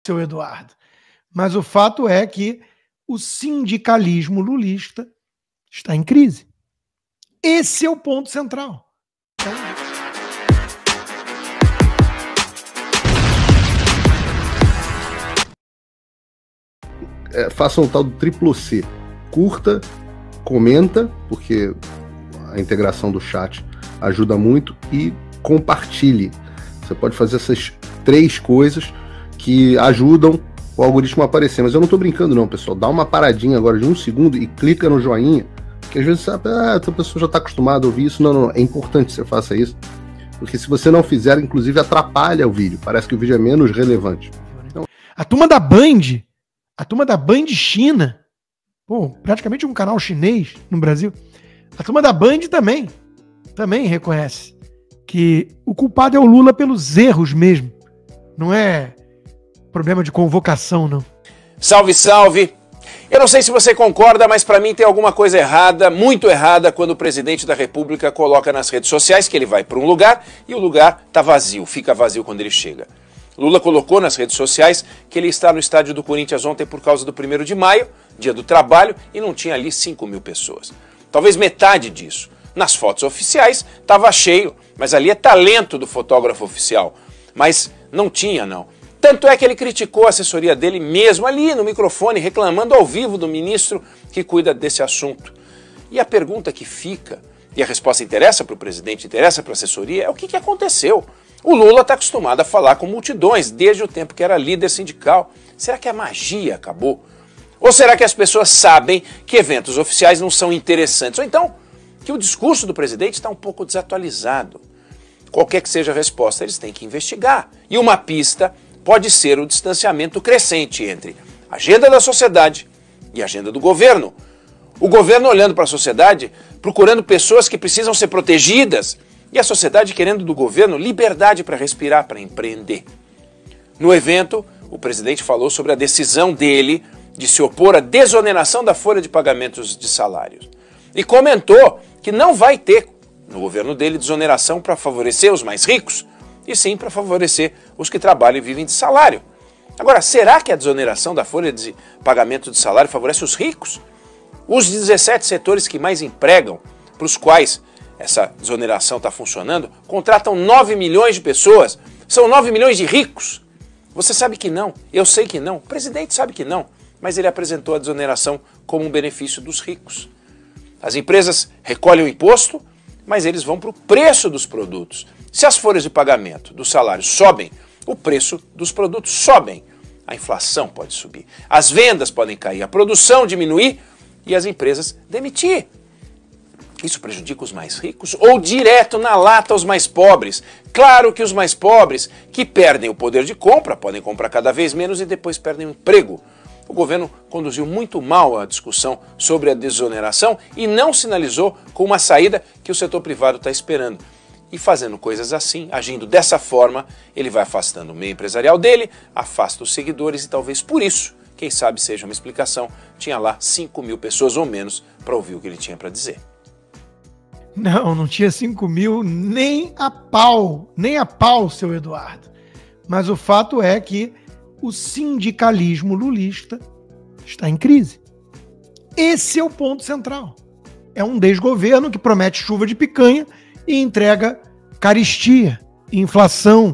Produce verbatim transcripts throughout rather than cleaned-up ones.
seu Eduardo. Mas o fato é que o sindicalismo lulista está em crise. Esse é o ponto central. Então... É, façam o tal do triplo C. Curta, comenta, porque a integração do chat ajuda muito, e compartilhe. Você pode fazer essas três coisas que ajudam o algoritmo a aparecer. Mas eu não estou brincando não, pessoal. Dá uma paradinha agora de um segundo e clica no joinha, porque às vezes sabe, ah, a pessoa já está acostumada a ouvir isso. Não, não, não. É importante que você faça isso, porque se você não fizer, inclusive atrapalha o vídeo. Parece que o vídeo é menos relevante. Então... A turma da Band, a turma da Band China, pô, praticamente um canal chinês no Brasil, a turma da Band também, também reconhece que o culpado é o Lula pelos erros mesmo. Não é problema de convocação, não. Salve, salve! Eu não sei se você concorda, mas para mim tem alguma coisa errada, muito errada, quando o presidente da República coloca nas redes sociais que ele vai para um lugar e o lugar tá vazio, fica vazio quando ele chega. Lula colocou nas redes sociais que ele está no estádio do Corinthians ontem por causa do primeiro de maio, dia do trabalho, e não tinha ali cinco mil pessoas. Talvez metade disso. Nas fotos oficiais estava cheio, mas ali é talento do fotógrafo oficial. Mas não tinha, não. Tanto é que ele criticou a assessoria dele mesmo ali no microfone, reclamando ao vivo do ministro que cuida desse assunto. E a pergunta que fica, e a resposta interessa para o presidente, interessa para a assessoria, é o que, que aconteceu? O Lula está acostumado a falar com multidões desde o tempo que era líder sindical. Será que a magia acabou? Ou será que as pessoas sabem que eventos oficiais não são interessantes? Ou então que o discurso do presidente está um pouco desatualizado? Qualquer que seja a resposta, eles têm que investigar. E uma pista pode ser o distanciamento crescente entre a agenda da sociedade e a agenda do governo. O governo olhando para a sociedade, procurando pessoas que precisam ser protegidas, e a sociedade querendo do governo liberdade para respirar, para empreender. No evento, o presidente falou sobre a decisão dele de se opor à desoneração da folha de pagamentos de salários. E comentou que não vai ter, no governo dele, desoneração para favorecer os mais ricos, e sim para favorecer os que trabalham e vivem de salário. Agora, será que a desoneração da folha de pagamento de salário favorece os ricos? Os dezessete setores que mais empregam, para os quais essa desoneração está funcionando, contratam nove milhões de pessoas, são nove milhões de ricos. Você sabe que não, eu sei que não, o presidente sabe que não, mas ele apresentou a desoneração como um benefício dos ricos. As empresas recolhem o imposto, mas eles vão para o preço dos produtos. Se as folhas de pagamento do salário sobem, o preço dos produtos sobem. A inflação pode subir, as vendas podem cair, a produção diminuir e as empresas demitir. Isso prejudica os mais ricos ou direto na lata os mais pobres? Claro que os mais pobres, que perdem o poder de compra, podem comprar cada vez menos e depois perdem o emprego. O governo conduziu muito mal a discussão sobre a desoneração e não sinalizou com uma saída que o setor privado está esperando. E fazendo coisas assim, agindo dessa forma, ele vai afastando o meio empresarial dele, afasta os seguidores e talvez por isso, quem sabe seja uma explicação, tinha lá cinco mil pessoas ou menos para ouvir o que ele tinha para dizer. Não, não tinha cinco mil nem a pau, nem a pau, seu Eduardo. Mas o fato é que o sindicalismo lulista está em crise. Esse é o ponto central. É um desgoverno que promete chuva de picanha e entrega caristia, inflação.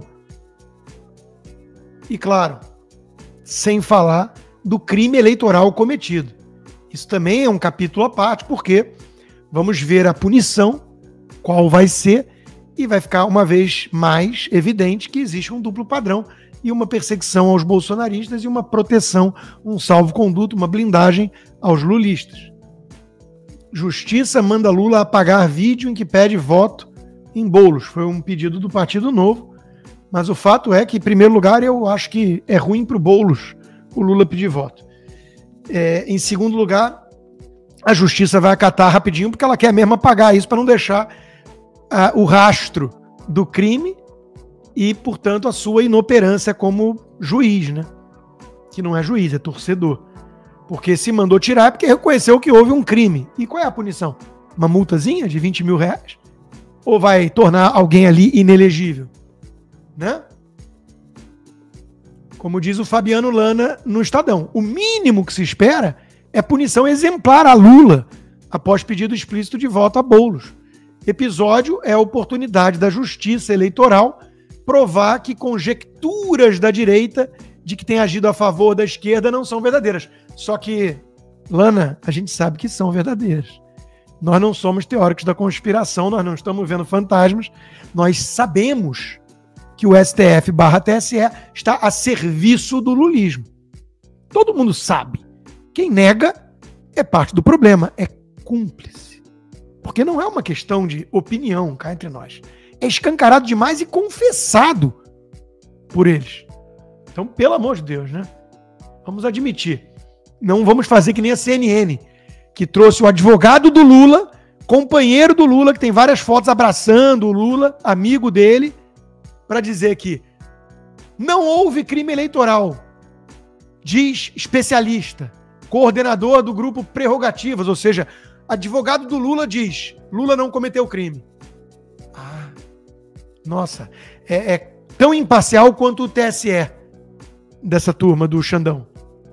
E claro, sem falar do crime eleitoral cometido. Isso também é um capítulo à parte, porque vamos ver a punição, qual vai ser, e vai ficar uma vez mais evidente que existe um duplo padrão e uma perseguição aos bolsonaristas e uma proteção, um salvo-conduto, uma blindagem aos lulistas. Justiça manda Lula apagar vídeo em que pede voto em bolos. Foi um pedido do Partido Novo, mas o fato é que, em primeiro lugar, eu acho que é ruim para o Boulos o Lula pedir voto. É, em segundo lugar, a Justiça vai acatar rapidinho porque ela quer mesmo apagar isso para não deixar uh, o rastro do crime e, portanto, a sua inoperância como juiz, né? Que não é juiz, é torcedor. Porque se mandou tirar é porque reconheceu que houve um crime. E qual é a punição? Uma multazinha de vinte mil reais? Ou vai tornar alguém ali inelegível? Né? Como diz o Fabiano Lana no Estadão, o mínimo que se espera é punição exemplar a Lula após pedido explícito de voto a Boulos. Episódio é a oportunidade da justiça eleitoral provar que conjecturas da direita de que tem agido a favor da esquerda não são verdadeiras. Só que, Lana, a gente sabe que são verdadeiras. Nós não somos teóricos da conspiração, nós não estamos vendo fantasmas, nós sabemos que o S T F barra T S E está a serviço do lulismo. Todo mundo sabe. Quem nega é parte do problema, é cúmplice. Porque não é uma questão de opinião cá entre nós. É escancarado demais e confessado por eles. Então, pelo amor de Deus, né? Vamos admitir. Não vamos fazer que nem a C N N, que trouxe o advogado do Lula, companheiro do Lula, que tem várias fotos abraçando o Lula, amigo dele, para dizer que não houve crime eleitoral, diz especialista, coordenador do grupo Prerrogativas, ou seja, advogado do Lula diz, Lula não cometeu crime. Ah, nossa, é, é tão imparcial quanto o T S E dessa turma do Xandão.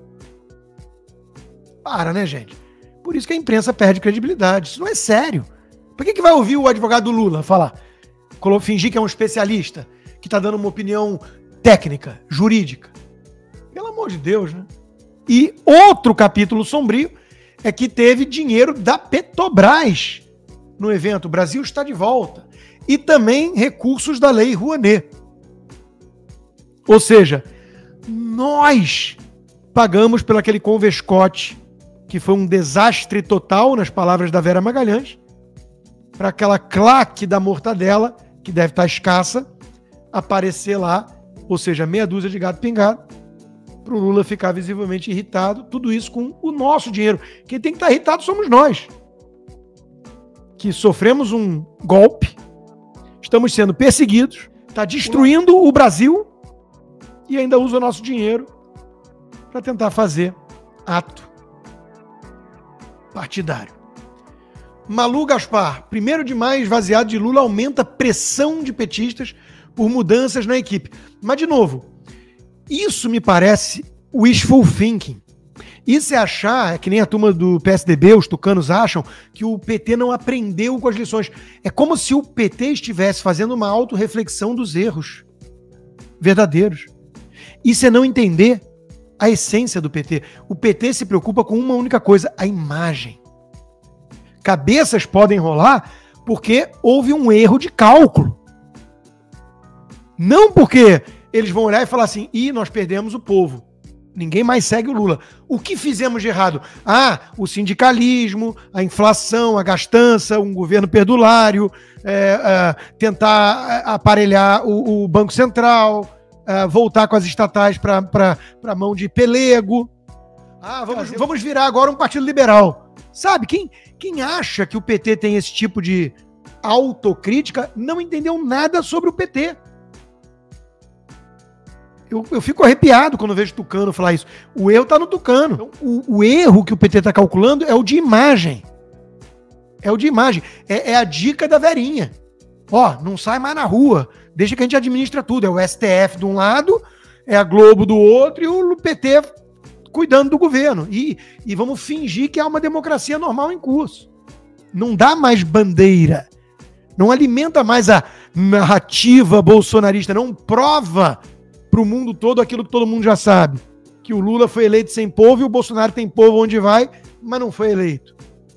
Para, né, gente? Por isso que a imprensa perde credibilidade. Isso não é sério. Por que que vai ouvir o advogado do Lula falar? Fingir que é um especialista, que está dando uma opinião técnica, jurídica. Pelo amor de Deus, né? E outro capítulo sombrio é que teve dinheiro da Petrobras no evento. O Brasil está de volta. E também recursos da Lei Rouanet. Ou seja, nós pagamos pelo aquele Convescote, que foi um desastre total, nas palavras da Vera Magalhães, para aquela claque da mortadela, que deve estar escassa, aparecer lá, ou seja, meia dúzia de gato pingado, para o Lula ficar visivelmente irritado, tudo isso com o nosso dinheiro. Quem tem que estar irritado somos nós, que sofremos um golpe, estamos sendo perseguidos, está destruindo o Brasil e ainda usa o nosso dinheiro para tentar fazer ato partidário. Malu Gaspar, primeiro de maio, esvaziado de Lula aumenta pressão de petistas por mudanças na equipe. Mas, de novo, isso me parece wishful thinking. Isso é achar, é que nem a turma do P S D B, os tucanos acham, que o P T não aprendeu com as lições. É como se o P T estivesse fazendo uma autorreflexão dos erros verdadeiros. Isso é não entender a essência do P T. O P T se preocupa com uma única coisa, a imagem. Cabeças podem rolar porque houve um erro de cálculo. Não porque eles vão olhar e falar assim, ih, nós perdemos o povo. Ninguém mais segue o Lula. O que fizemos de errado? Ah, o sindicalismo, a inflação, a gastança, um governo perdulário, é, é, tentar aparelhar o, o Banco Central, é, voltar com as estatais para a mão de pelego. Ah, vamos, vamos virar agora um partido liberal. Sabe, quem, quem acha que o P T tem esse tipo de autocrítica não entendeu nada sobre o P T. Eu, eu fico arrepiado quando vejo Tucano falar isso. O erro tá no Tucano. Então, o, o erro que o P T tá calculando é o de imagem. É o de imagem. É, é a dica da Verinha. Ó, não sai mais na rua. Deixa que a gente administra tudo. É o S T F de um lado, é a Globo do outro e o P T cuidando do governo. E, e vamos fingir que há uma democracia normal em curso. Não dá mais bandeira. Não alimenta mais a narrativa bolsonarista. Não prova para o mundo todo aquilo que todo mundo já sabe. Que o Lula foi eleito sem povo e o Bolsonaro tem povo onde vai, mas não foi eleito.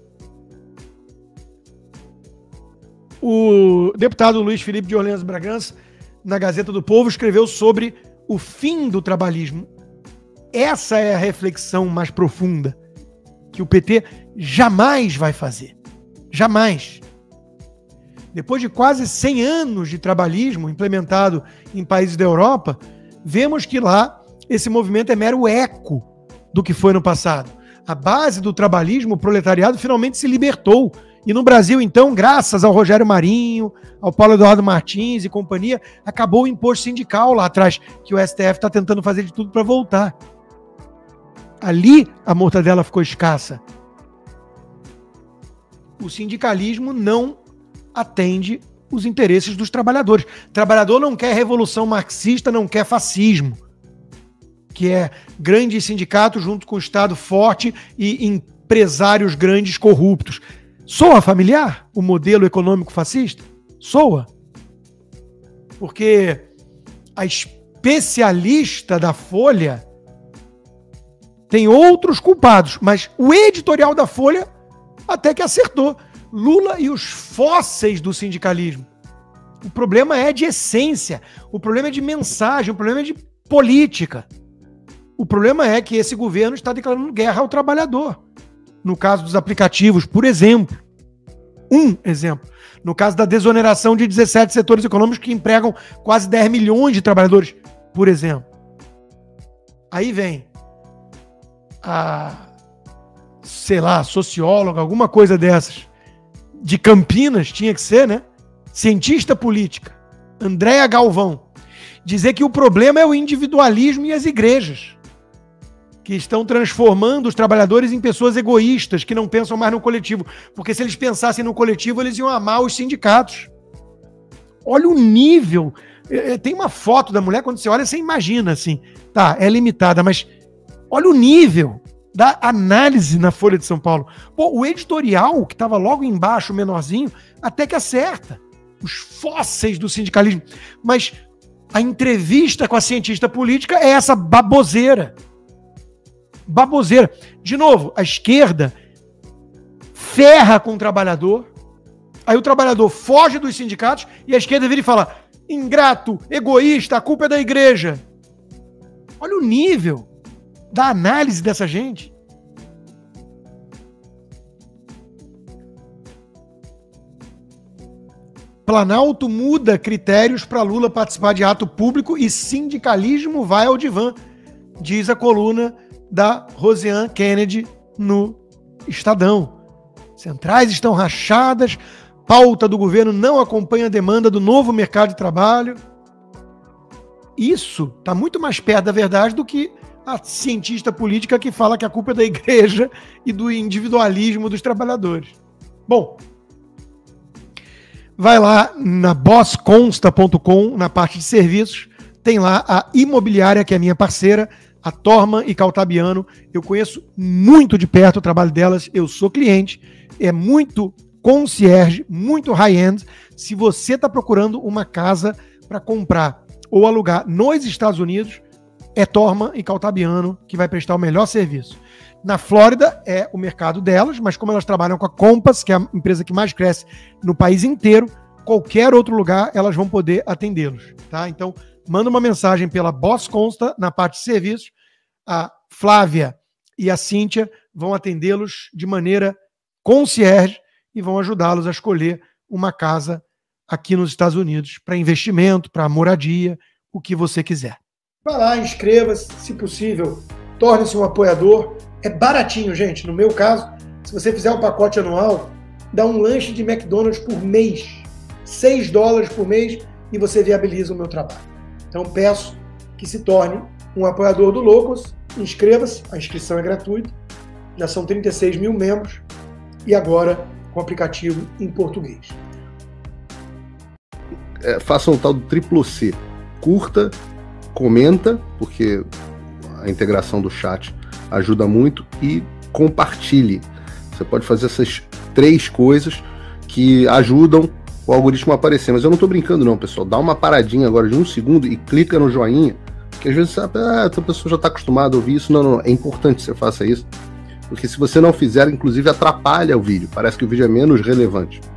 O deputado Luiz Felipe de Orleans Bragança, na Gazeta do Povo, escreveu sobre o fim do trabalhismo. Essa é a reflexão mais profunda que o P T jamais vai fazer. Jamais. Depois de quase cem anos de trabalhismo implementado em países da Europa, vemos que lá esse movimento é mero eco do que foi no passado. A base do trabalhismo, o proletariado, finalmente se libertou. E no Brasil, então, graças ao Rogério Marinho, ao Paulo Eduardo Martins e companhia, acabou o imposto sindical lá atrás, que o S T F está tentando fazer de tudo para voltar. Ali a mortadela ficou escassa. O sindicalismo não atende os interesses dos trabalhadores. O trabalhador não quer revolução marxista, não quer fascismo. que é grandes sindicatos junto com o Estado forte e empresários grandes corruptos. Soa familiar o modelo econômico fascista? Soa. Porque a especialista da Folha tem outros culpados, mas o editorial da Folha até que acertou. Lula e os fósseis do sindicalismo. O problema é de essência, o problema é de mensagem, o problema é de política. O problema é que esse governo está declarando guerra ao trabalhador. No caso dos aplicativos, por exemplo. Um exemplo. No caso da desoneração de dezessete setores econômicos que empregam quase dez milhões de trabalhadores, por exemplo. Aí vem a, sei lá, socióloga, alguma coisa dessas, de Campinas, tinha que ser, né? Cientista política, Andréa Galvão, dizer que o problema é o individualismo e as igrejas, que estão transformando os trabalhadores em pessoas egoístas, que não pensam mais no coletivo. Porque se eles pensassem no coletivo, eles iam amar os sindicatos. Olha o nível. Tem uma foto da mulher, quando você olha, você imagina assim. Tá, é limitada, mas olha o nível da análise na Folha de São Paulo. Pô, o editorial, que estava logo embaixo, menorzinho, até que acerta. Os fósseis do sindicalismo. Mas a entrevista com a cientista política é essa baboseira. Baboseira. De novo, a esquerda ferra com o trabalhador, aí o trabalhador foge dos sindicatos e a esquerda vira e fala: ingrato, egoísta, a culpa é da igreja. Olha o nível da análise dessa gente. Planalto muda critérios para Lula participar de ato público e sindicalismo vai ao divã, diz a coluna da Rosiane Kennedy no Estadão. Centrais estão rachadas, pauta do governo não acompanha a demanda do novo mercado de trabalho. Isso está muito mais perto da verdade do que a cientista política que fala que a culpa é da igreja e do individualismo dos trabalhadores. Bom, vai lá na boss consta ponto com, na parte de serviços, tem lá a imobiliária, que é minha parceira, a Torman e Caltabiano. Eu conheço muito de perto o trabalho delas, eu sou cliente, é muito concierge, muito high-end. Se você está procurando uma casa para comprar ou alugar nos Estados Unidos, é Torman e Caltabiano que vai prestar o melhor serviço. Na Flórida é o mercado delas, mas como elas trabalham com a Compass, que é a empresa que mais cresce no país inteiro, qualquer outro lugar elas vão poder atendê-los, tá? Então, manda uma mensagem pela Boss Consta na parte de serviços. A Flávia e a Cíntia vão atendê-los de maneira concierge e vão ajudá-los a escolher uma casa aqui nos Estados Unidos para investimento, para moradia, o que você quiser. Vai lá, inscreva-se, se possível, torne-se um apoiador. É baratinho, gente. No meu caso, se você fizer um pacote anual, dá um lanche de McDonald's por mês. seis dólares por mês e você viabiliza o meu trabalho. Então peço que se torne um apoiador do Loucos. Inscreva-se, a inscrição é gratuita. Já são trinta e seis mil membros e agora com o aplicativo em português. É, faça um tal do triplo C. Curta, comenta, porque a integração do chat ajuda muito, e compartilhe. Você pode fazer essas três coisas que ajudam o algoritmo a aparecer. Mas eu não estou brincando não, pessoal. Dá uma paradinha agora de um segundo e clica no joinha, que às vezes sabe, ah, a pessoa já está acostumada a ouvir isso. Não, não, é importante que você faça isso, porque se você não fizer, inclusive atrapalha o vídeo. Parece que o vídeo é menos relevante.